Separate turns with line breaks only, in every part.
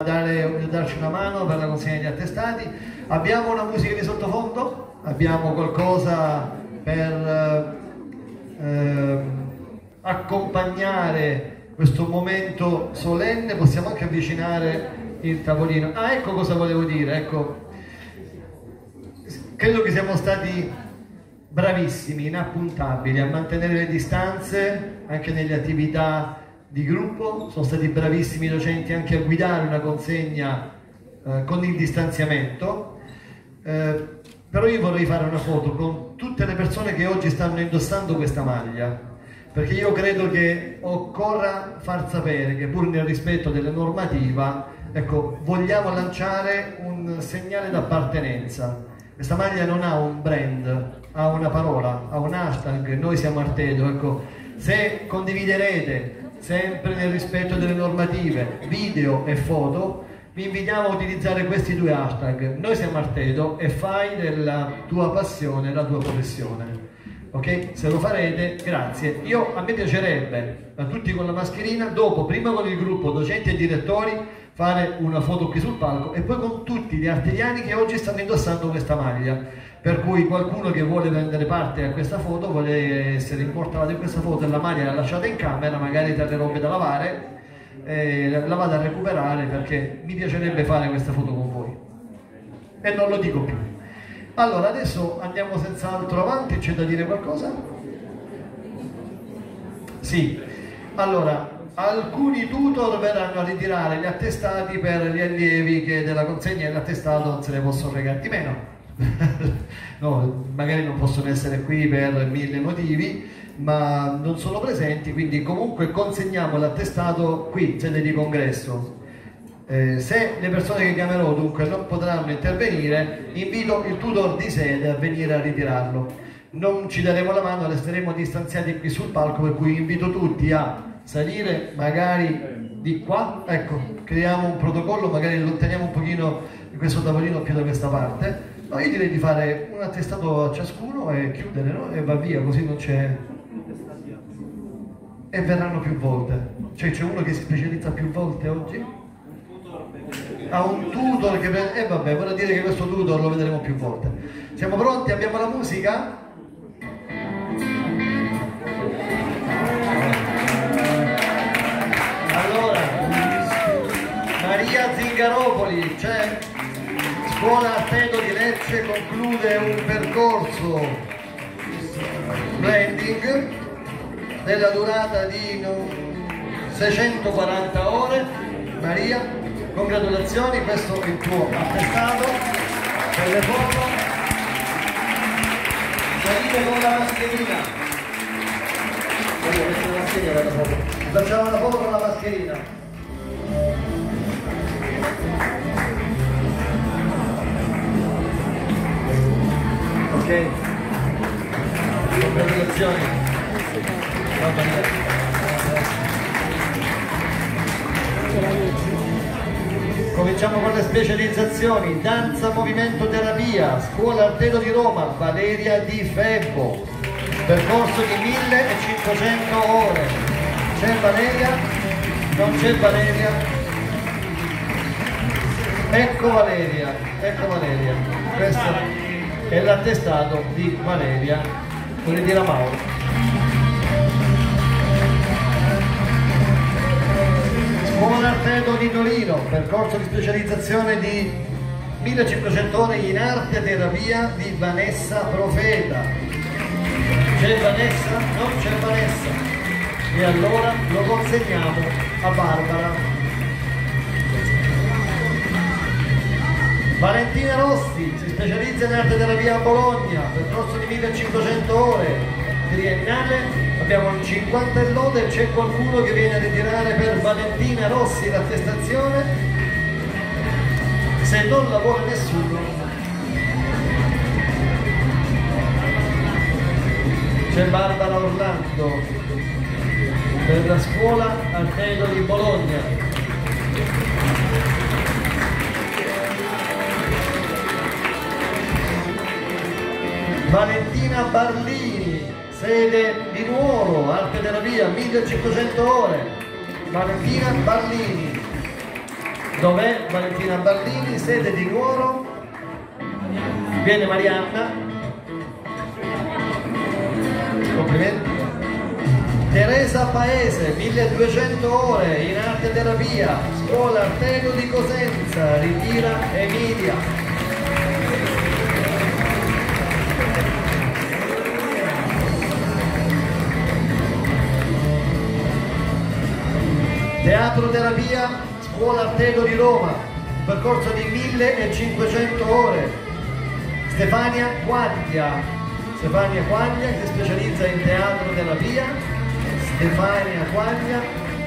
darci una mano per la consegna degli attestati. Abbiamo una musica di sottofondo? Abbiamo qualcosa per accompagnare questo momento solenne? Possiamo anche avvicinare il tavolino. Ah, ecco cosa volevo dire, ecco. Credo che siamo stati bravissimi, inappuntabili a mantenere le distanze anche nelle attività di gruppo. Sono stati bravissimi i docenti anche a guidare una consegna con il distanziamento, però io vorrei fare una foto con tutte le persone che oggi stanno indossando questa maglia, perché io credo che occorra far sapere che pur nel rispetto della normativa, ecco, vogliamo lanciare un segnale d'appartenenza. Questa maglia non ha un brand, ha una parola, ha un hashtag, noi siamo Artedo. Ecco, se condividerete sempre nel rispetto delle normative, video e foto, vi invitiamo a utilizzare questi due hashtag, noi siamo Artedo, e fai della tua passione la tua professione. Ok? Se lo farete, grazie. A me piacerebbe, a tutti con la mascherina, dopo, prima con il gruppo docenti e direttori, fare una foto qui sul palco e poi con tutti gli artediani che oggi stanno indossando questa maglia. Per cui qualcuno che vuole prendere parte a questa foto, vuole essere immortalato in questa foto e la maglia la lasciate in camera, magari tra le robe da lavare, la vado a recuperare, perché mi piacerebbe fare questa foto con voi. E non lo dico più. Allora, adesso andiamo senz'altro avanti. C'è da dire qualcosa? Sì. Allora, alcuni tutor verranno a ritirare gli attestati per gli allievi che della consegna dell'attestato non se ne possono fregare di meno. No, magari non possono essere qui per 1000 motivi, ma non sono presenti, quindi comunque consegniamo l'attestato qui in sede di congresso. Se le persone che chiamerò dunque non potranno intervenire, invito il tutor di sede a venire a ritirarlo. Non ci daremo la mano, resteremo distanziati qui sul palco, per cui invito tutti a salire magari di qua, ecco, creiamo un protocollo, magari allontaniamo un pochino questo tavolino più da questa parte. No, io direi di fare un attestato a ciascuno e chiudere, no? E va via, così non c'è... E verranno più volte. Cioè c'è uno che si specializza più volte oggi? Ha un tutor che... E vabbè, vorrà dire che questo tutor lo vedremo più volte. Siamo pronti? Abbiamo la musica? Allora, Maria Zingaropoli, c'è... Scuola Artedo di Lecce conclude un percorso blending della durata di 640 ore. Maria, congratulazioni, questo è il tuo attestato per le foto. Salite con la mascherina. Facciamo la foto con la mascherina. Ok, congratulazioni. Cominciamo con le specializzazioni: danza, movimento, terapia, Scuola Artedo di Roma, Valeria Di Febbo, percorso di 1500 ore. C'è Valeria? Non c'è Valeria? Ecco Valeria, ecco Valeria. Questo è l'attestato di Valeria, quelli di Mauro. Scuola Artedo di Torino, percorso di specializzazione di 1500 ore in arte e terapia di Vanessa Profeta. C'è Vanessa? Non c'è Vanessa. E allora lo consegniamo a Barbara. Valentina Rossi si specializza in arte terapia a Bologna, percorso di 1500 ore, triennale. Abbiamo un 50 e lode. C'è qualcuno che viene a ritirare per Valentina Rossi l'attestazione? Se non lavora nessuno, c'è Barbara Orlando per la Scuola Artedo di Bologna. Valentina Barlini, sede di Nuoro, arte terapia, 1500 ore. Valentina Barlini. Dov'è Valentina Bardini? Sede di Nuoro. Viene Marianna. Complimenti. Teresa Paese, 1200 ore in arte terapia, scuola Artedo di Cosenza, ritira Emilia. Teatro terapia, scuola Artedo di Roma, un percorso di 1500 ore. Stefania Quaglia che si specializza in teatro terapia. Stefania Quaglia.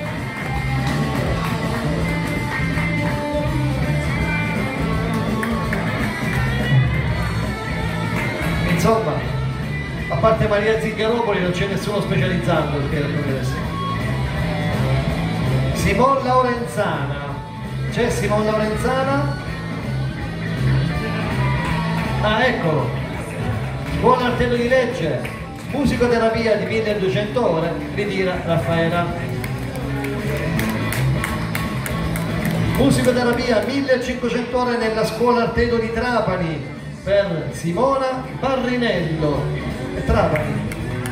Insomma, a parte Maria Zingaropoli non c'è nessuno specializzato perché era progresso. Simon Laurenzana. C'è Simon Laurenzana? Ah, eccolo. Scuola Artedo di Lecce. Musicoterapia di 1200 ore, ritira Raffaela. Musicoterapia 1500 ore nella scuola Artedo di Trapani per Simona Parrinello. Trapani,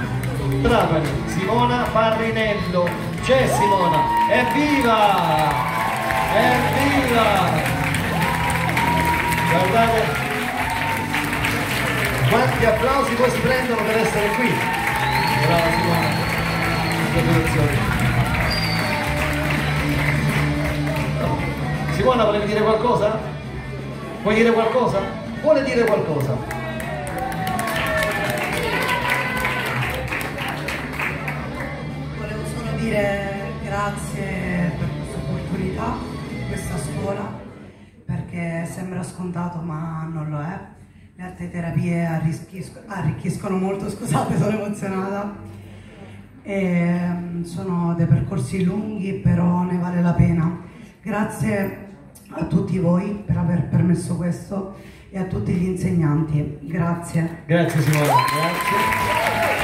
Simona Parrinello. C'è Simona, evviva! Evviva! Guardate quanti applausi poi si prendono per essere qui. Brava Simona. Simona, volevi dire qualcosa? Vuoi dire qualcosa? Vuole dire qualcosa?
Volevo solo dire grazie per questa opportunità, questa scuola, perché sembra scontato ma non lo è. Le arte terapie arricchiscono molto, scusate, sono emozionata. Sono dei percorsi lunghi, però ne vale la pena. Grazie a tutti voi per aver permesso questo e a tutti gli insegnanti. Grazie.
Grazie Simona, grazie.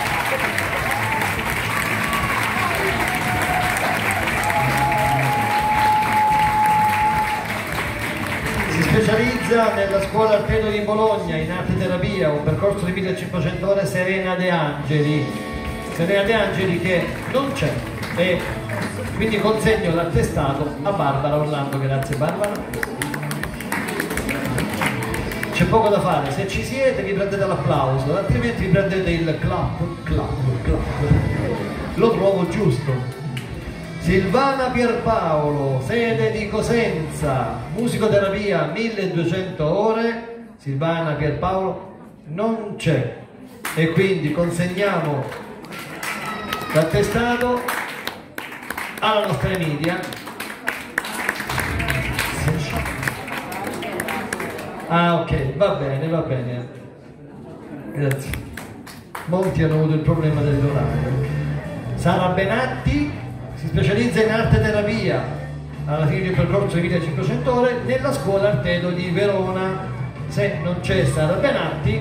Specializza nella scuola Artedo di Bologna in arte terapia, un percorso di 1500 ore. Serena De Angeli che non c'è e quindi consegno l'attestato a Barbara Orlando. Grazie Barbara. C'è poco da fare, se ci siete vi prendete l'applauso, altrimenti vi prendete il clap. Lo trovo giusto. Silvana Pierpaolo, sede di Cosenza, musicoterapia 1200 ore. Silvana Pierpaolo non c'è e quindi consegniamo l'attestato alla nostra Emilia. Ah, ok, va bene, grazie. Molti hanno avuto il problema dell'orario. Sara Benatti si specializza in arte terapia alla fine del percorso di 1500 ore nella scuola Artedo di Verona. Se non c'è Sara Benatti,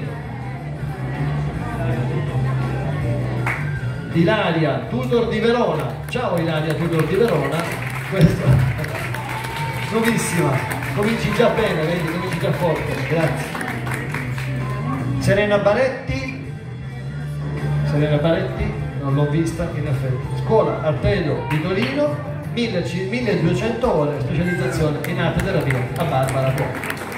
Ilaria Tudor di Verona. Ciao Ilaria Tudor di Verona. Questo nuovissima, cominci già bene, vedi, cominci già forte, grazie. Serena Baretti, non l'ho vista in effetti. Scuola Artedo di Torino, 1200 ore, specializzazione in arte terapia a Barbara Po.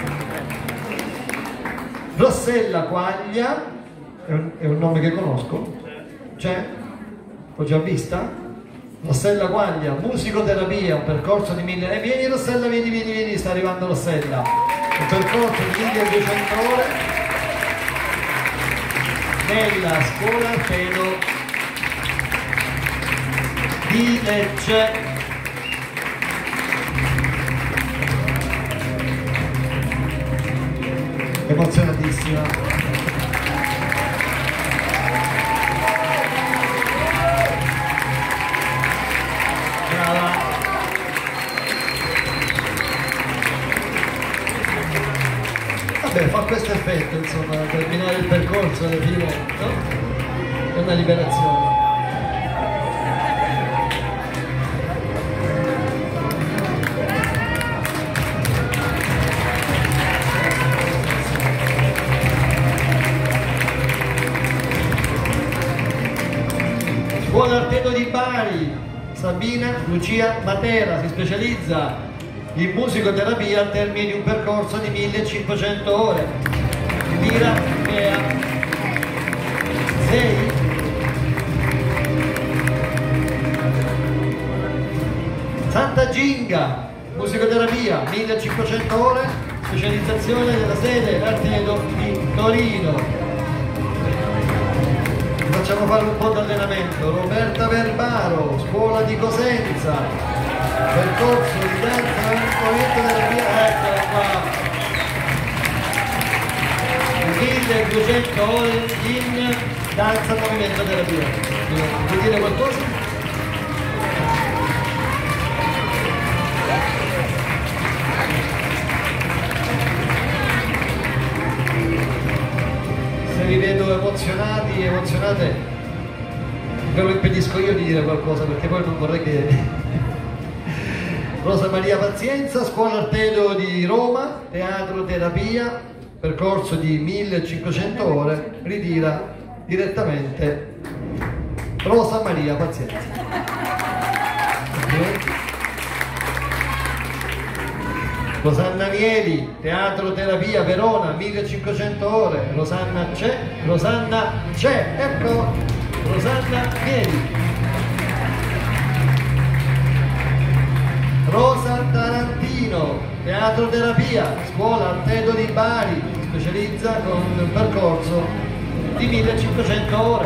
Rossella Quaglia, è un nome che conosco, c'è? L'ho già vista? Rossella Quaglia, musicoterapia, un percorso di 1000... vieni Rossella, vieni, sta arrivando Rossella. Un percorso di 1200 ore nella scuola Artedo di Lecce. Emozionatissima. Brava. Vabbè, fa questo effetto, insomma, terminare il percorso alla fine, no? È una liberazione. Scuola Artedo di Bari, Sabina Lucia Matera, si specializza in musicoterapia al termine di un percorso di 1500 ore. Mira Mea 6. Santa Ginga, musicoterapia, 1500 ore, specializzazione della sede Artedo di Torino. Facciamo fare un po' di allenamento. Roberta Verbaro, scuola di Cosenza, percorso di danza movimento terapia, eccola qua, 1200 ore in danza movimento terapia. Vuoi dire qualcosa? Vi vedo emozionati, emozionate, ve lo impedisco io di dire qualcosa perché poi non vorrei che... Rosa Maria Pazienza, Scuola Artedo di Roma, teatro terapia, percorso di 1500 ore, ritira direttamente Rosa Maria Pazienza. Rosanna Mieli, teatro terapia Verona, 1500 ore. Rosanna c'è, ecco, Rosanna Mieli. Rosa Tarantino, teatro terapia, scuola Artedo di Bari, specializza con un percorso di 1500 ore.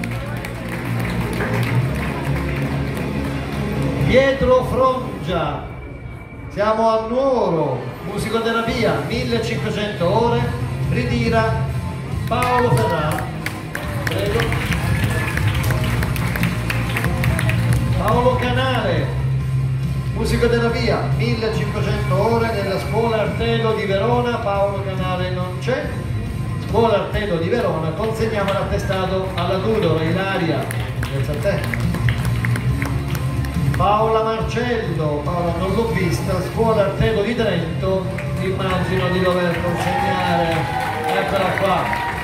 Pietro Frongia, siamo a Nuoro, musicoterapia, 1500 ore, ritira Paolo Ferrara. Prego. Paolo Canale, musicoterapia, 1500 ore nella scuola Artedo di Verona. Paolo Canale non c'è. Scuola Artedo di Verona, consegniamo l'attestato alla Tudor. Ilaria, grazie a te. Paola Marcello, Paola non l'ho vista, Scuola Artedo di Trento, immagino di dover consegnare, eccola qua,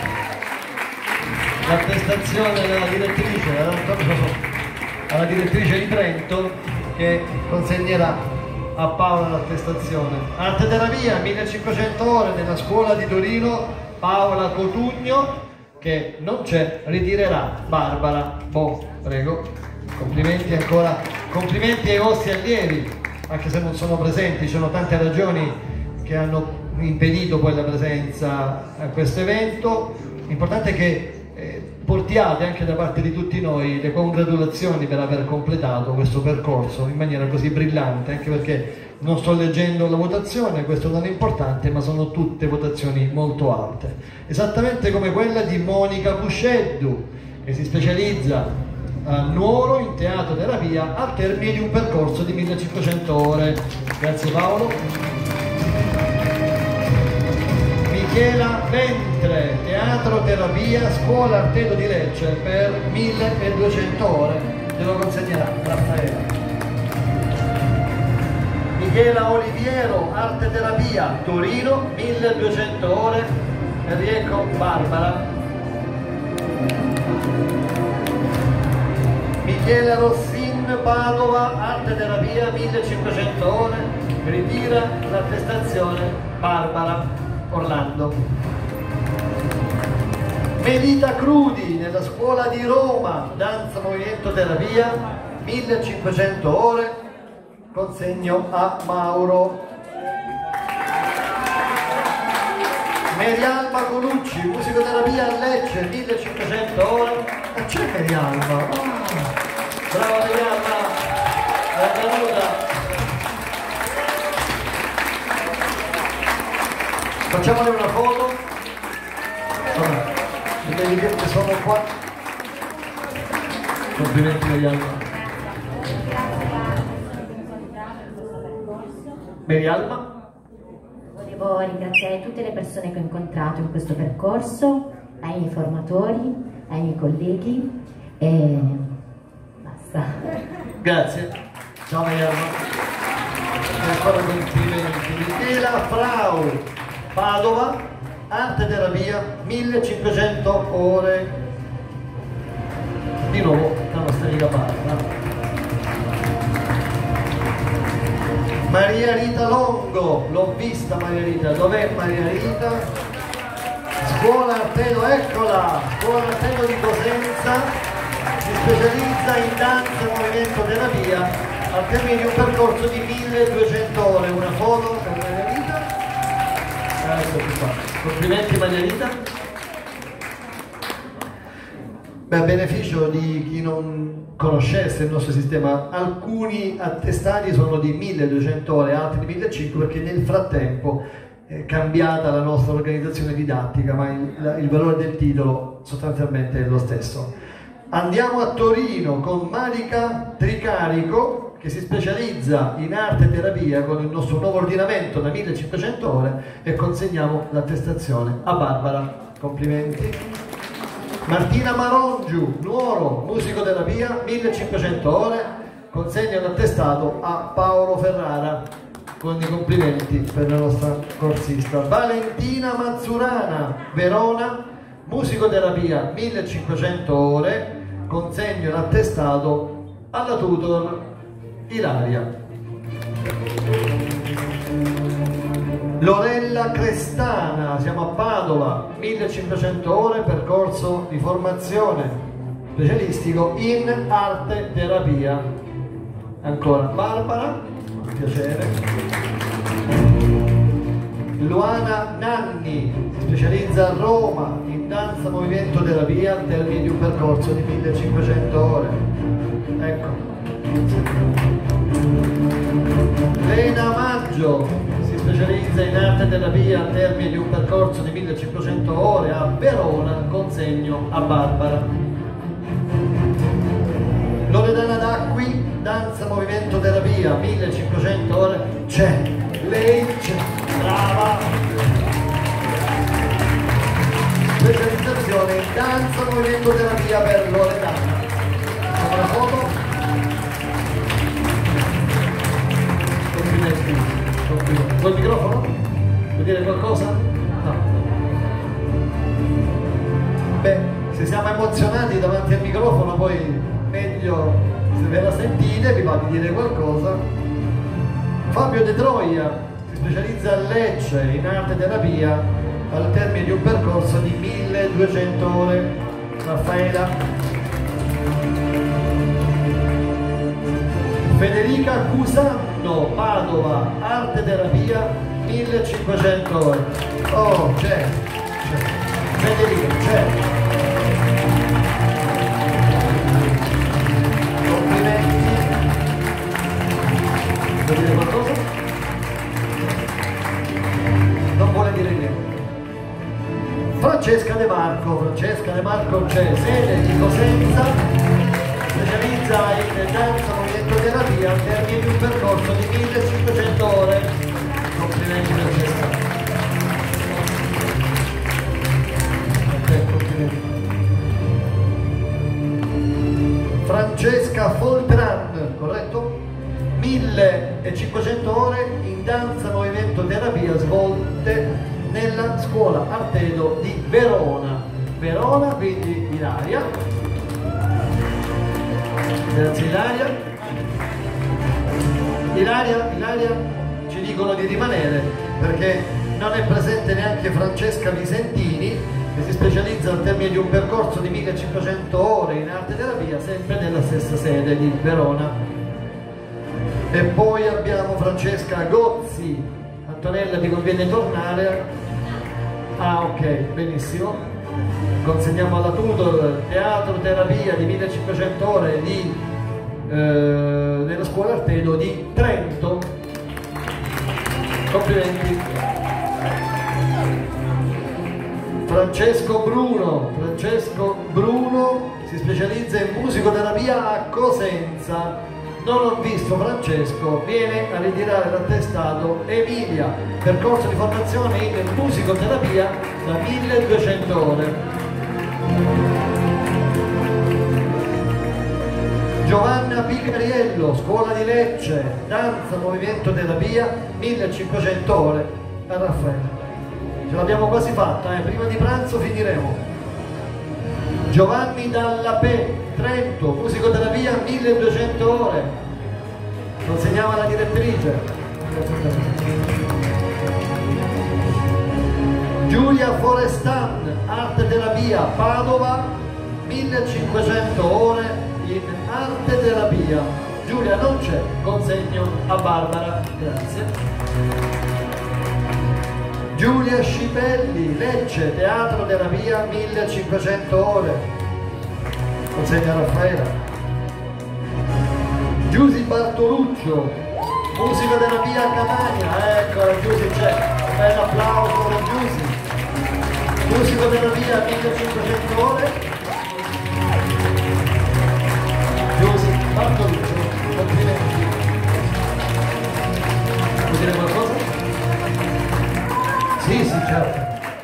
l'attestazione della direttrice, alla direttrice di Trento che consegnerà a Paola l'attestazione. Arte terapia, 1500 ore nella scuola di Torino, Paola Cotugno, che non c'è, ritirerà Barbara Bo, prego. Complimenti ancora, complimenti ai vostri allievi, anche se non sono presenti, ci sono tante ragioni che hanno impedito poi la presenza a questo evento. L'importante è che portiate anche da parte di tutti noi le congratulazioni per aver completato questo percorso in maniera così brillante, anche perché non sto leggendo la votazione, questo non è importante, ma sono tutte votazioni molto alte, esattamente come quella di Monica Busceddu, che si specializza a Nuoro in teatro terapia al termine di un percorso di 1500 ore. Grazie Paolo. Michela Ventre, teatro terapia, scuola Artedo di Lecce per 1200 ore, te lo consegnerà Raffaella. Michela Oliviero, arte terapia Torino, 1200 ore, e riecco Barbara. Michele Rossin, Padova, arte terapia, 1500 ore, ritira l'attestazione Barbara Orlando. Melita Crudi, nella scuola di Roma, danza movimento terapia, 1500 ore, consegno a Mauro. Merialma Colucci, musicoterapia a Lecce, 1500 ore. Ma c'è Merialma? Oh. Brava Merialma, benvenuta. Facciamole una foto. Devi dire che sono qua. Complimenti Merialma. Merialma?
Volevo ringraziare tutte le persone che ho incontrato in questo percorso, ai miei formatori, ai miei colleghi e basta.
Grazie. Ciao Merialma. Ancora complimenti. Michela Frau, Padova, arte terapia, 1500 ore. di nuovo la nostra amica Barbara. Maria Rita Longo, l'ho vista Maria Rita, dov'è Maria Rita? Scuola Arteno, eccola, Scuola Arteno di Cosenza, si specializza in danza e movimento terapia al termine di un percorso di 1200 ore. Una foto per Maria Rita. Eccoci qua. Complimenti Maria Rita. Beh, a beneficio di chi non conoscesse il nostro sistema, alcuni attestati sono di 1200 ore, altri di 1500, perché nel frattempo è cambiata la nostra organizzazione didattica, ma il valore del titolo sostanzialmente è lo stesso. Andiamo a Torino con Marica Tricarico, che si specializza in arte e terapia con il nostro nuovo ordinamento da 1500 ore, e consegniamo l'attestazione a Barbara. Complimenti. Martina Marongiu, Nuoro, musicoterapia, 1500 ore, consegna l'attestato a Paolo Ferrara, con i complimenti per la nostra corsista. Valentina Mazzurana, Verona, musicoterapia, 1500 ore, consegno l'attestato alla tutor Ilaria. Lorella Crestana, siamo a Padova, 1500 ore, percorso di formazione specialistico in arte terapia. Ancora Barbara, con piacere. Luana Nanni, si specializza a Roma in danza movimento terapia al termine di un percorso di 1500 ore. Ecco. Lena Maggio, specializza in arte terapia al termine di un percorso di 1500 ore a Verona, consegno a Barbara. Loredana D'Acqui, danza movimento terapia, 1500 ore, c'è, lei c'è, brava! Specializzazione in danza movimento terapia per Loredana. Facciamo la foto. Complimenti. Vuoi il microfono? Vuoi dire qualcosa? No. Beh, se siamo emozionati davanti al microfono, poi meglio se ve la sentite, vi va di dire qualcosa. Fabio De Troia si specializza a Lecce in arte terapia al termine di un percorso di 1200 ore. Raffaela. Federica Cusanno, Padova, arte terapia, 1500 ore. Oh, c'è. Federica, c'è. Complimenti. Vuoi dire qualcosa? Non vuole dire niente. Francesca De Marco c'è, sede di Cosenza, specializza in danza movimento terapia al termine di un percorso di 1500 ore. Complimenti Francesca. Complimenti. Francesca Foltran, corretto? 1500 ore in danza movimento terapia svolte nella scuola Artedo di Verona. Verona, quindi Ilaria. Grazie Ilaria ci dicono di rimanere perché non è presente neanche Francesca Visentini, che si specializza al termine di un percorso di 1500 ore in arte terapia sempre nella stessa sede di Verona. E poi abbiamo Francesca Gozzi. Antonella, ti conviene tornare? Ah, ok, benissimo. Consegniamo alla tutor teatro terapia di 1500 ore della scuola Artedo di Trento. Complimenti. Francesco Bruno si specializza in musicoterapia a Cosenza. Non ho visto Francesco, viene a ritirare l'attestato Emilia, percorso di formazione in musicoterapia da 1200 ore. Giovanna Picariello, scuola di Lecce, danza, movimento, terapia, 1500 ore a Raffaele. Ce l'abbiamo quasi fatta, prima di pranzo finiremo. Giovanni Dallapè, Trento, musicoterapia 1200 ore, consegnava la direttrice. Giulia Forestan, arte terapia, Padova, 1500 ore in arte terapia. Giulia non c'è, consegno a Barbara, grazie. Giulia Scipelli, Lecce, teatro terapia, 1500 ore, consegna a Raffaela. Giusy Bartoluccio, musicoterapia a Catania, eccola Giusy c'è, un bel applauso per Giusy. Musicoterapia 1500 ore. Giusy Bartoluccio, complimenti. Vuoi dire qualcosa? Sì, sì, certo.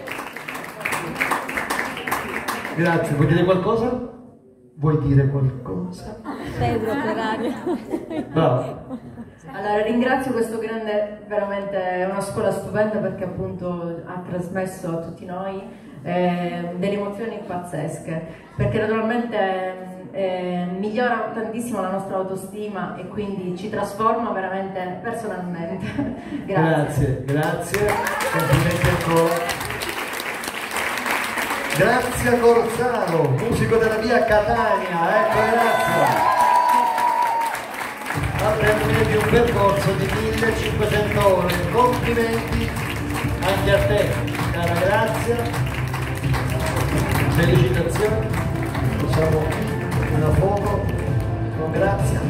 Grazie, vuoi dire qualcosa? Vuoi dire qualcosa?
Pedro Ferrari.
Bravo.
Allora ringrazio questo grande, veramente è una scuola stupenda perché appunto ha trasmesso a tutti noi delle emozioni pazzesche, perché naturalmente migliora tantissimo la nostra autostima e quindi ci trasforma veramente personalmente. Grazie.
Grazie, complimenti ancora. Grazia Corsaro, musicoterapia Catania, ecco, grazie. Al termine di un percorso di 1500 ore, complimenti anche a te, cara Grazia, felicitazioni, facciamo una foto con Grazia.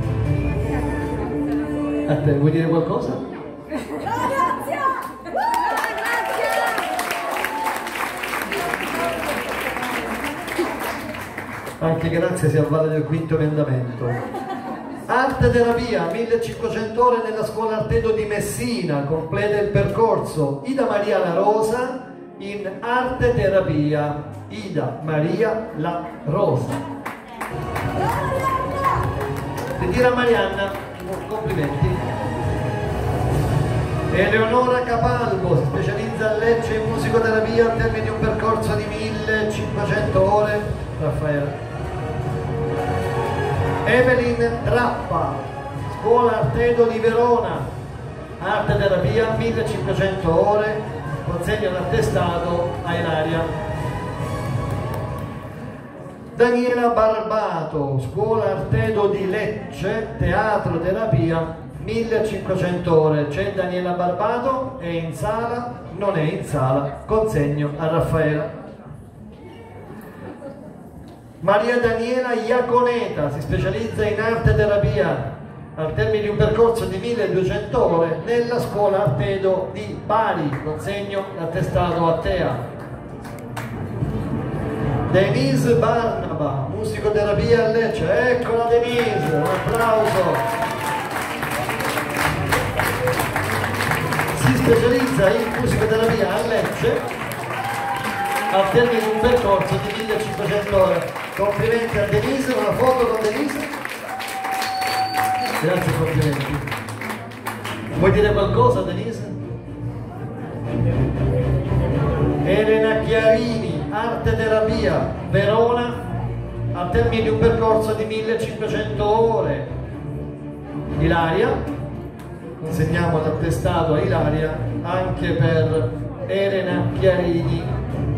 A te, vuoi dire qualcosa? Anche Grazia si avvale del quinto emendamento. Arte terapia, 1500 ore nella scuola Artedo di Messina, completa il percorso. Ida Maria La Rosa in arte terapia. Ida Maria La Rosa. Ritira Marianna, complimenti. Eleonora Capalbo si specializza a Lecce in musicoterapia al termine di un percorso di 1500 ore. Raffaele. Evelyn Trappa, scuola Artedo di Verona, arte terapia, 1500 ore, consegna l'attestato a Ilaria. Daniela Barbato, scuola Artedo di Lecce, teatro terapia, 1500 ore. C'è Daniela Barbato? È in sala? Non è in sala, consegno a Raffaela. Maria Daniela Iaconeta si specializza in arte terapia al termine di un percorso di 1200 ore nella scuola Artedo di Bari, consegno l'attestato a Tea. Denise Barnaba, musicoterapia a Lecce, eccola Denise, un applauso. Si specializza in musicoterapia a Lecce al termine di un percorso di 1500 ore. Complimenti a Denise, una foto con Denise. Grazie, complimenti. Vuoi dire qualcosa, Denise? Elena Chiarini, arte terapia, Verona, al termine di un percorso di 1500 ore. Ilaria, consegniamo l'attestato a Ilaria anche per Elena Chiarini.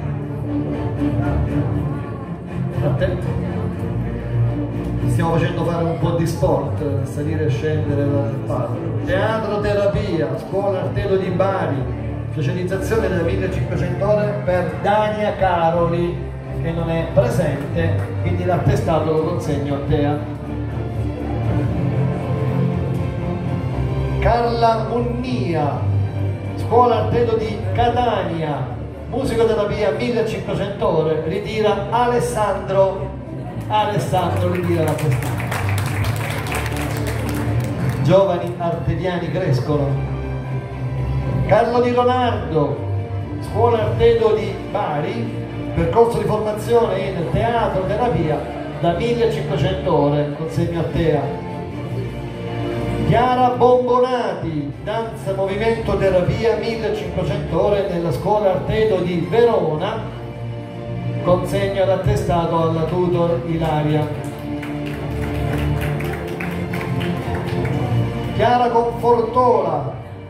Stiamo facendo fare un po' di sport, salire e scendere dal palco. Teatro terapia, scuola Artedo di Bari, specializzazione delle 1500 ore per Dania Caroli, che non è presente, quindi l'attestato lo consegno a Tea. Carla Munnia, scuola Artedo di Catania, musicoterapia 1500 ore, ritira Alessandro ritira la questione. Giovani artediani crescono. Carlo Di Leonardo, scuola Artedo di Bari, percorso di formazione in teatro terapia da 1500 ore, consegno a Tea. Chiara Bombonati, danza movimento terapia 1500 ore nella scuola Artedo di Verona, consegno l'attestato alla tutor Ilaria. Chiara Confortola,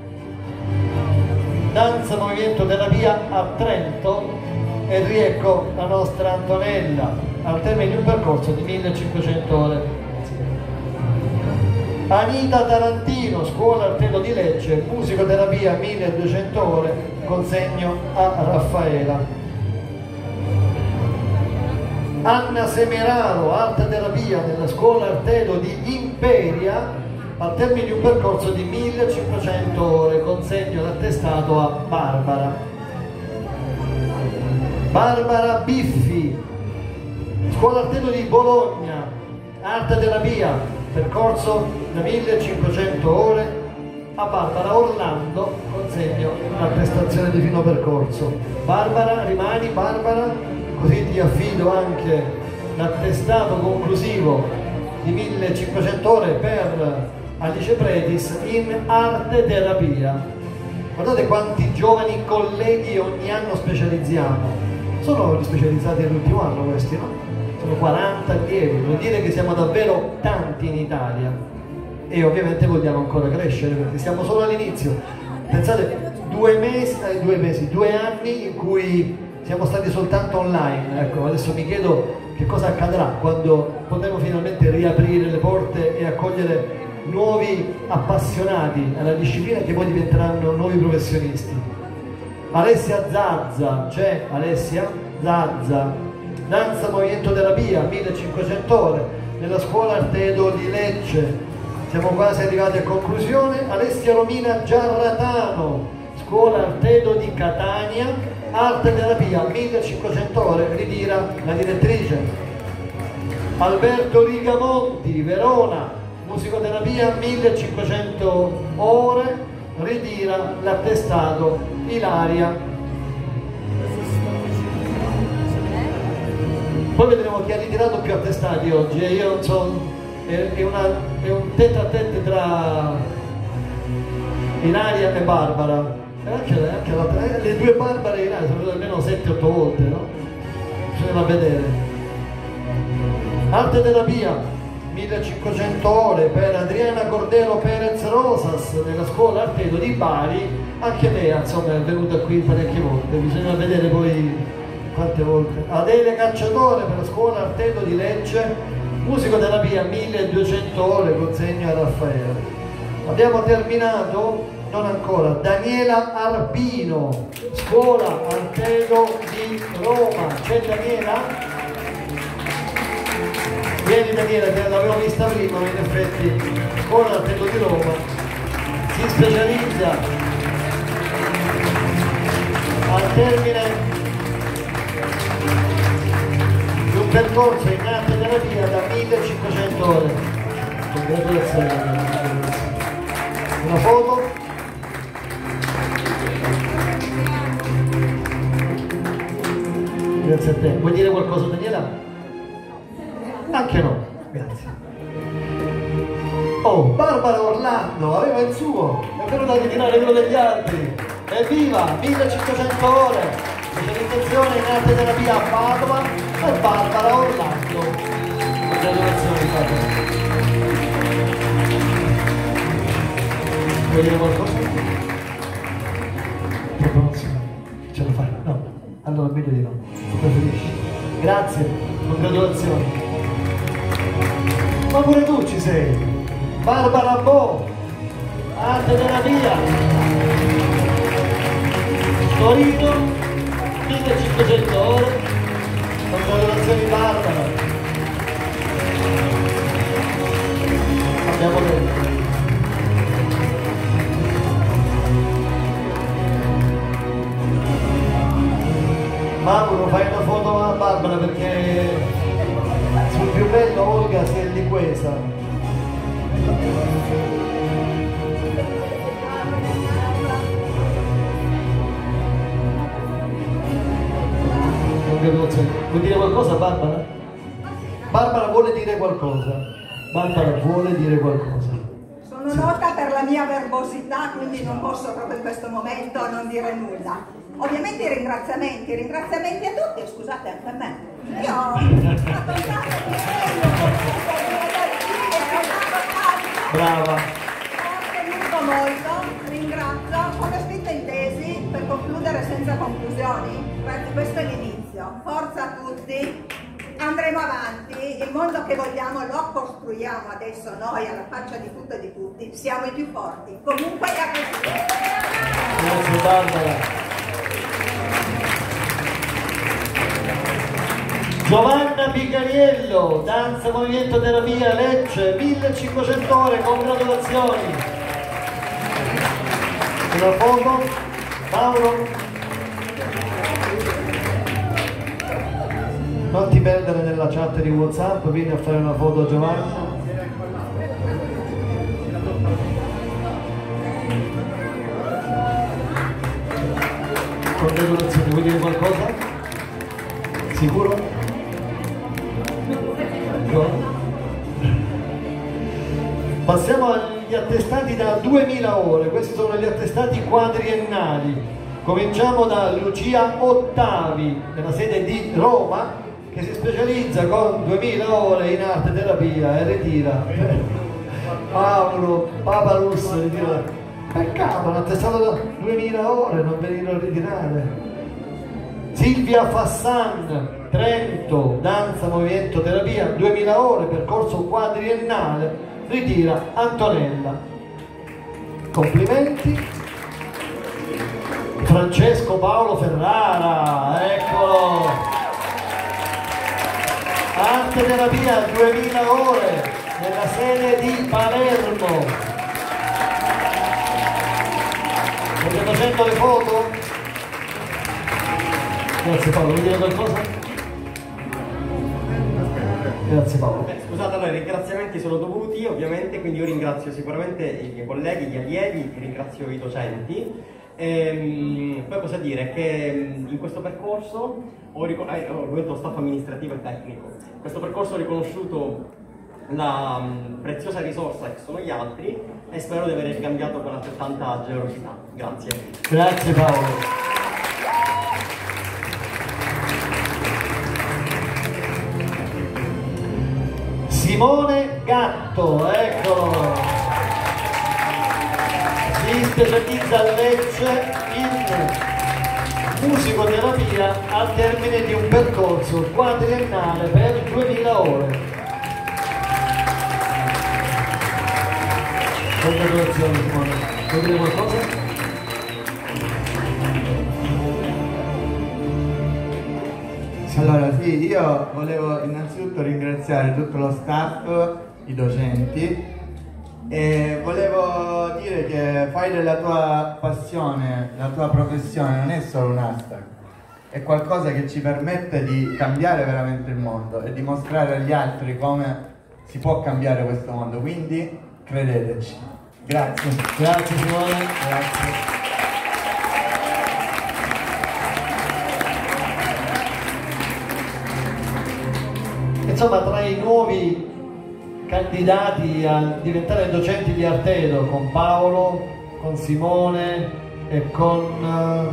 danza movimento terapia a Trento, e riecco la nostra Antonella al termine di un percorso di 1500 ore. Anita Tarantino, scuola Artelo di Lecce, musicoterapia 1200 ore, consegno a Raffaela. Anna Semeraro, arte terapia nella scuola Artelo di Imperia, al termine di un percorso di 1500 ore, consegno l'attestato a Barbara. Barbara Biffi, scuola Artelo di Bologna, arte terapia, percorso da 1500 ore, a Barbara Orlando consegno l'attestazione di fino percorso. Barbara, rimani Barbara, così ti affido anche l'attestato conclusivo di 1500 ore per Alice Pretis in arte terapia. Guardate quanti giovani colleghi ogni anno specializziamo. Sono specializzati nell'ultimo anno questi, no? Sono 40 allievi, vuol dire che siamo davvero tanti in Italia e ovviamente vogliamo ancora crescere perché siamo solo all'inizio. Pensate, 2 anni in cui siamo stati soltanto online. Ecco, adesso mi chiedo che cosa accadrà quando potremo finalmente riaprire le porte e accogliere nuovi appassionati alla disciplina che poi diventeranno nuovi professionisti. Alessia Zazza, c'è Alessia Zazza, danza movimento terapia 1500 ore nella scuola Artelo di Lecce. Siamo quasi arrivati a conclusione. Alessia Romina Giarratano, scuola Artelo di Catania, arte terapia 1500 ore, ritira la direttrice. Alberto Rigamonti, Verona, musicoterapia 1500 ore, ritira l'attestato Ilaria. Poi vedremo chi ha ritirato più attestati oggi, e io non so, è un tête a tête tra Ilaria e Barbara. Anche le due Barbare e Ilaria sono venute almeno 7-8 volte, no? Bisogna vedere. Arte terapia 1500 ore per Adriana Cordero Perez Rosas nella scuola Artelo di Bari. Anche lei insomma è venuta qui parecchie volte, bisogna vedere poi quante volte. Adele Cacciatore per la scuola Artelo di Lecce, musicoterapia 1200 ore, consegno a Raffaele. Abbiamo terminato? Non ancora. Daniela Arpino, scuola Artelo di Roma. C'è Daniela? Vieni Daniela, che l'avevo vista prima, ma in effetti scuola Artelo di Roma si specializza al termine di un percorso in arte terapia da 1500 ore. Congratulazioni. Una foto. Grazie a te. Vuoi dire qualcosa Daniela? Anche no, grazie. Oh, Barbara Orlando aveva il suo, è venuta a ritirare quello degli altri. Evviva, 1500 ore. Specializzazione in arte terapia a Padova per Barbara Orlando. Congratulazioni Barbara. Vuoi dire qualcosa? Ce lo fai? No. Allora meglio di no. Tu preferisci? Grazie, congratulazioni. Ma pure tu ci sei. Barbara Bo, arte terapia. Torino, 1500 ore, congratulazioni Barbara. Abbiamo detto. Mauro, fai una foto a Barbara perché sul più bello Olga si è liquesa. Vuoi dire qualcosa Barbara? Barbara vuole dire qualcosa. Barbara vuole dire qualcosa.
Sono nota per
la mia verbosità, quindi non posso proprio in questo momento non dire nulla. Ovviamente i ringraziamenti a tutti, scusate anche a me. Io ho fatto un sacco di
Brava.
Ho ottenuto molto, ringrazio. Come scritto in tesi, per concludere senza conclusioni, questo è l'inizio. Forza a tutti, andremo avanti, il mondo che vogliamo lo costruiamo adesso noi alla faccia di tutto e di tutti, siamo i più forti. Comunque a così.
Grazie Barbara. Giovanna Picariello, danza movimento terapia Lecce, 1500 ore, congratulazioni. Una foto, Paolo. Non ti perdere nella chat di WhatsApp, vieni a fare una foto a Giovanna. Congratulazioni, vuoi dire qualcosa? Sicuro? Passiamo agli attestati da 2000 ore, questi sono gli attestati quadriennali. Cominciamo da Lucia Ottavi, nella sede di Roma, che si specializza con 2000 ore in arte terapia e ritira. Paolo Paparus ritira. Peccato, un attestato da 2000 ore, non venire a ritirare. Silvia Fassan, Trento, danza movimento terapia, 2000 ore, percorso quadriennale, ritira Antonella. Complimenti. Francesco Paolo Ferrara, eccolo. Arte terapia, 2000 ore, nella sede di Palermo. State facendo le foto? Grazie Paolo, vuoi dire qualcosa? Grazie Paolo.
Scusate, allora i ringraziamenti sono dovuti ovviamente, quindi io ringrazio sicuramente i miei colleghi, gli allievi, ringrazio i docenti. Poi cosa dire? Che in questo percorso ho lo staff amministrativo e tecnico. In questo percorso ho riconosciuto la preziosa risorsa che sono gli altri e spero di aver ricambiato con altrettanta generosità. Grazie.
Grazie Paolo. Simone Gatto, eccolo, si specializza a Lecce in musicoterapia al termine di un percorso quadriennale per 2000 ore. Congratulazioni Simone, vuoi dire qualcosa?
Allora sì, io volevo innanzitutto ringraziare tutto lo staff, i docenti, e volevo dire che fai della tua passione, la tua professione, non è solo un hashtag, è qualcosa che ci permette di cambiare veramente il mondo e dimostrare agli altri come si può cambiare questo mondo, quindi credeteci. Grazie.
Grazie Simone, grazie. Insomma, tra i nuovi candidati a diventare docenti di Artedo, con Paolo, con Simone e con...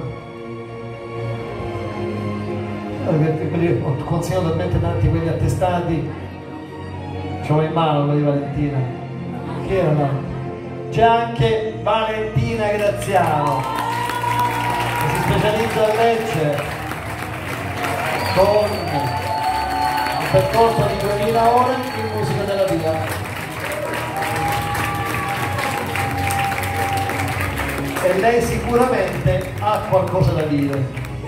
ho consegnato talmente tanti quegli attestati, ce l'ho in mano quello di Valentina. Chi era là? C'è anche Valentina Graziano, che si specializza a Lecce con percorso di 2000 ore in musicoterapia. E lei sicuramente ha qualcosa da dire,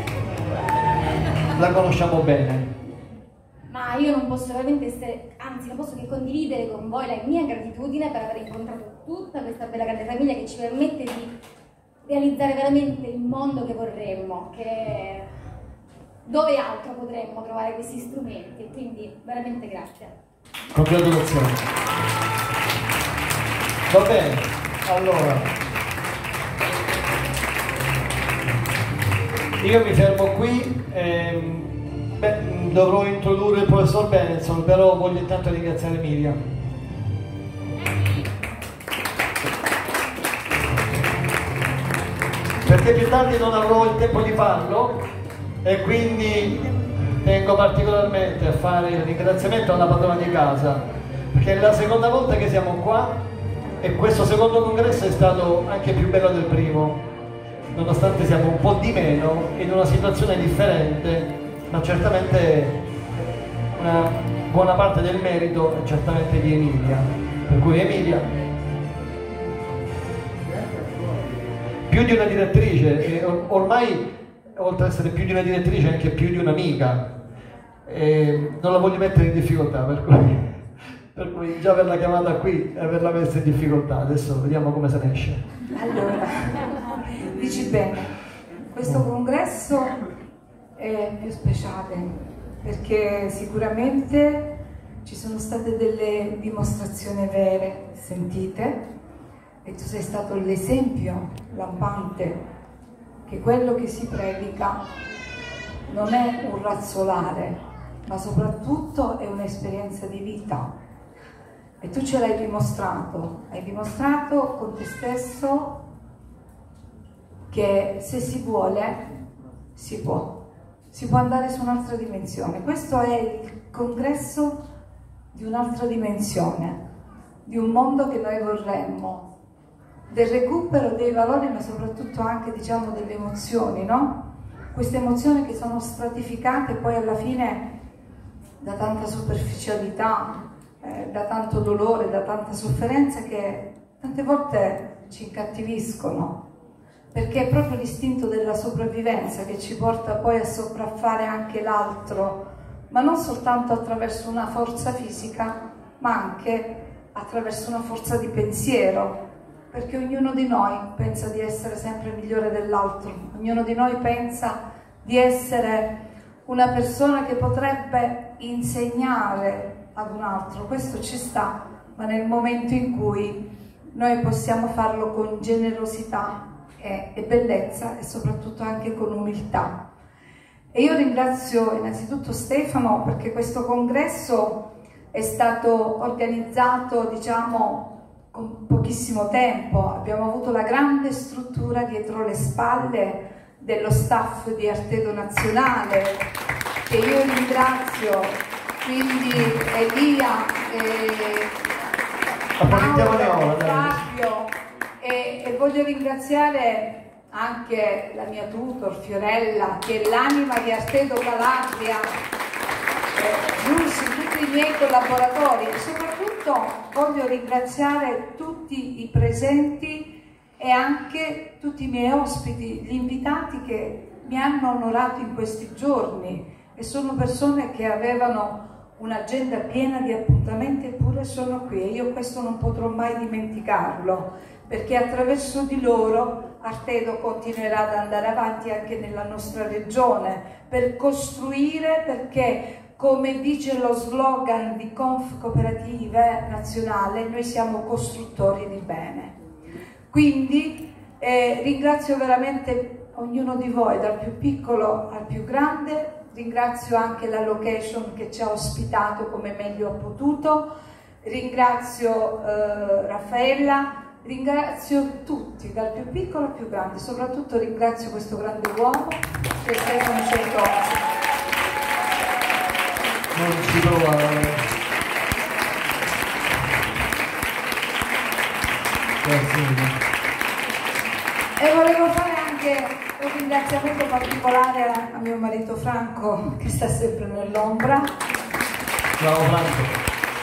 la conosciamo bene.
Ma io non posso veramente essere, anzi non posso che condividere con voi la mia gratitudine per aver incontrato tutta questa bella grande famiglia che ci permette di realizzare veramente il mondo che vorremmo, che dove altro potremmo trovare questi strumenti, quindi veramente grazie.
Congratulazioni. Va bene, allora io mi fermo qui, dovrò introdurre il professor Benson, però voglio intanto ringraziare Miriam. perché più tardi non avrò il tempo di farlo e quindi tengo particolarmente a fare il ringraziamento alla padrona di casa, perché è la seconda volta che siamo qua e questo secondo congresso è stato anche più bello del primo, nonostante siamo un po' di meno in una situazione differente, ma certamente una buona parte del merito è certamente di Emilia, per cui Emilia, più di una direttrice, e ormai oltre ad essere più di una direttrice è anche più di un'amica, non la voglio mettere in difficoltà, per cui già averla chiamata qui e averla messa in difficoltà, adesso vediamo come se ne esce.
Allora, dici bene, questo congresso è più speciale perché sicuramente ci sono state delle dimostrazioni vere, sentite, e tu sei stato l'esempio lampante che quello che si predica non è un razzolare, ma soprattutto è un'esperienza di vita. E tu ce l'hai dimostrato, hai dimostrato con te stesso che se si vuole, si può andare su un'altra dimensione. Questo è il congresso di un'altra dimensione, di un mondo che noi vorremmo, del recupero dei valori, ma soprattutto anche, diciamo, delle emozioni, no? Queste emozioni che sono stratificate poi alla fine da tanta superficialità, da tanto dolore, da tanta sofferenza, che tante volte ci incattiviscono, perché è proprio l'istinto della sopravvivenza che ci porta poi a sopraffare anche l'altro, ma non soltanto attraverso una forza fisica, ma anche attraverso una forza di pensiero, perché ognuno di noi pensa di essere sempre migliore dell'altro, ognuno di noi pensa di essere una persona che potrebbe insegnare ad un altro. Questo ci sta, ma nel momento in cui noi possiamo farlo con generosità e bellezza e soprattutto anche con umiltà. E io ringrazio innanzitutto Stefano, perché questo congresso è stato organizzato, diciamo, con pochissimo tempo. Abbiamo avuto la grande struttura dietro le spalle dello staff di Artedo Nazionale, che io ringrazio, quindi Elia, Fabio, e voglio ringraziare anche la mia tutor Fiorella, che è l'anima di Artedo Calabria, Giussi, tutti i miei collaboratori, e soprattutto voglio ringraziare tutti i presenti e anche tutti i miei ospiti, gli invitati che mi hanno onorato in questi giorni, e sono persone che avevano un'agenda piena di appuntamenti, eppure sono qui, e io questo non potrò mai dimenticarlo, perché attraverso di loro Artedo continuerà ad andare avanti anche nella nostra regione per costruire, perché come dice lo slogan di Conf Cooperative Nazionale, noi siamo costruttori di bene. Quindi ringrazio veramente ognuno di voi, dal più piccolo al più grande. Ringrazio anche la location che ci ha ospitato come meglio ha potuto, ringrazio Raffaella, ringrazio tutti, dal più piccolo al più grande, soprattutto ringrazio questo grande uomo che è Stefano Certosi.
Non ci provare. Grazie.
E volevo fare anche un ringraziamento particolare a mio marito Franco, che sta sempre nell'ombra.
Ciao Franco.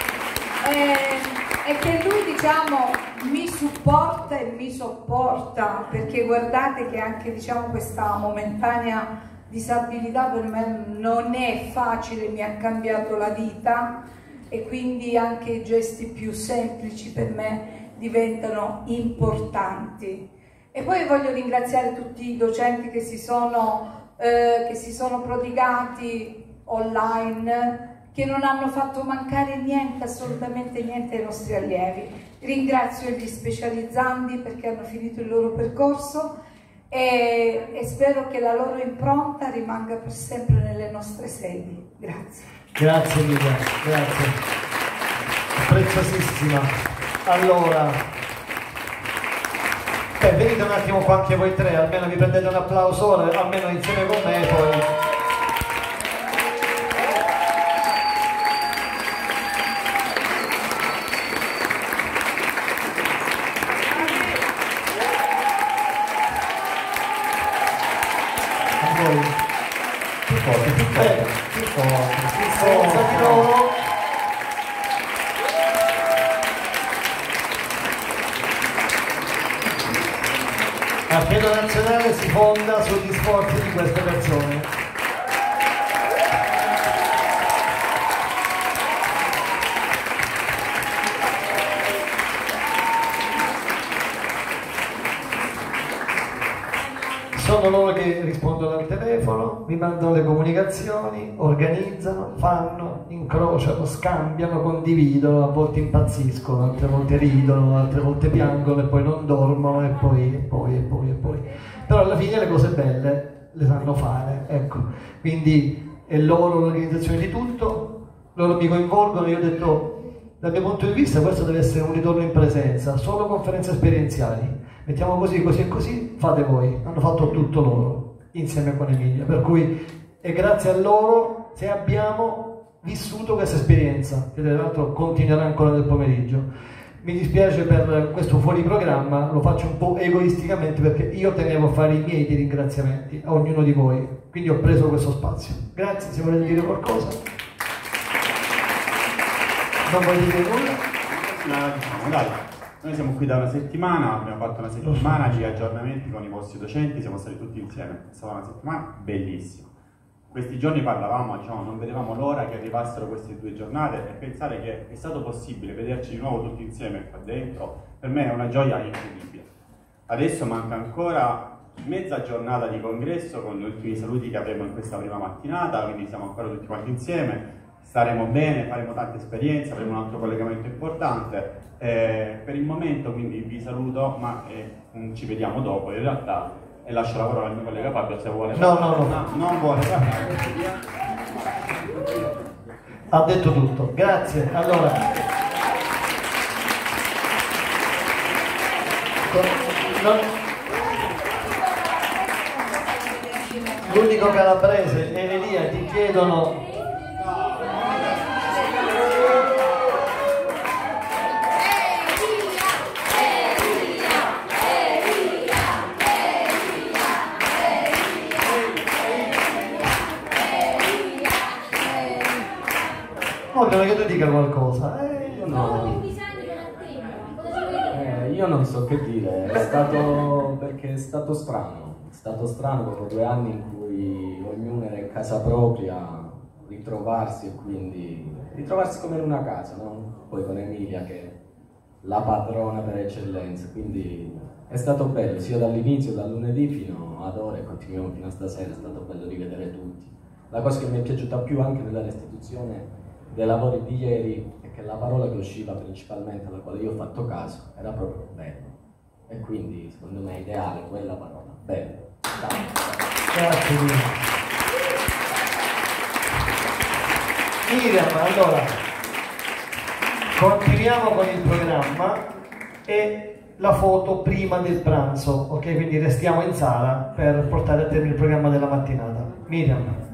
E che lui, diciamo, mi supporta e mi sopporta, perché guardate che anche, diciamo, questa momentanea disabilità per me non è facile, mi ha cambiato la vita, e quindi anche i gesti più semplici per me diventano importanti. E poi voglio ringraziare tutti i docenti che si sono prodigati online, che non hanno fatto mancare niente, assolutamente niente ai nostri allievi. Ringrazio gli specializzandi perché hanno finito il loro percorso, e spero che la loro impronta rimanga per sempre nelle nostre sedi. Grazie.
Grazie Emilia, grazie. Preziosissima. Allora, Venite un attimo qua anche voi tre, almeno vi prendete un applauso ora, almeno insieme con me poi. Più forte, più forte, più forte, più forte di loro. La Credo Nazionale si fonda sugli sforzi di queste persone. Sono loro che rispondono al telefono, mi mandano le comunicazioni, organizzano, fanno, incrociano, scambiano, condividono, a volte impazziscono, altre volte ridono, altre volte piangono e poi non dormono e poi. Però alla fine le cose belle le sanno fare, ecco. Quindi è loro l'organizzazione di tutto, loro mi coinvolgono, io ho detto, dal mio punto di vista questo deve essere un ritorno in presenza, solo conferenze esperienziali. Mettiamo così, così e così, fate voi. Hanno fatto tutto loro, insieme con Emilia. Per cui è grazie a loro se abbiamo vissuto questa esperienza, che tra l'altro continuerà ancora nel pomeriggio. Mi dispiace per questo fuori programma, lo faccio un po' egoisticamente perché io tenevo a fare i miei di ringraziamenti a ognuno di voi, quindi ho preso questo spazio. Grazie, se volete dire qualcosa. Non volete dire nulla?
Diciamo, dai. Noi siamo qui da una settimana, abbiamo fatto una settimana di aggiornamenti con i vostri docenti, siamo stati tutti insieme, è stata una settimana bellissima. Questi giorni parlavamo, diciamo, non vedevamo l'ora che arrivassero queste 2 giornate e pensare che è stato possibile vederci di nuovo tutti insieme qua dentro, per me è una gioia incredibile. Adesso manca ancora mezza giornata di congresso con gli ultimi saluti che avremo in questa prima mattinata, quindi siamo ancora tutti quanti insieme, staremo bene, faremo tante esperienze, avremo un altro collegamento importante. Per il momento quindi vi saluto, ma ci vediamo dopo in realtà, e lascio la parola al mio collega Fabio se vuole.
No,
non vuole parlare.
Ha detto tutto, grazie. Allora, l'unico calabrese e Elia ti chiedono. Vogliono che tu dica qualcosa.
Io non so che dire, perché è stato strano dopo 2 anni in cui ognuno era in casa propria, ritrovarsi e quindi ritrovarsi come in una casa, no? Poi con Emilia che è la padrona per eccellenza, quindi è stato bello, sia dall'inizio, dal lunedì fino ad ora e continuiamo fino a stasera, è stato bello rivedere tutti. La cosa che mi è piaciuta più anche nella restituzione dei lavori di ieri è che la parola che usciva principalmente, alla quale io ho fatto caso, era proprio bello. E quindi secondo me è ideale quella parola, bello.
Grazie Miriam, allora continuiamo con il programma e la foto prima del pranzo, ok? Quindi restiamo in sala per portare a termine il programma della mattinata. Miriam.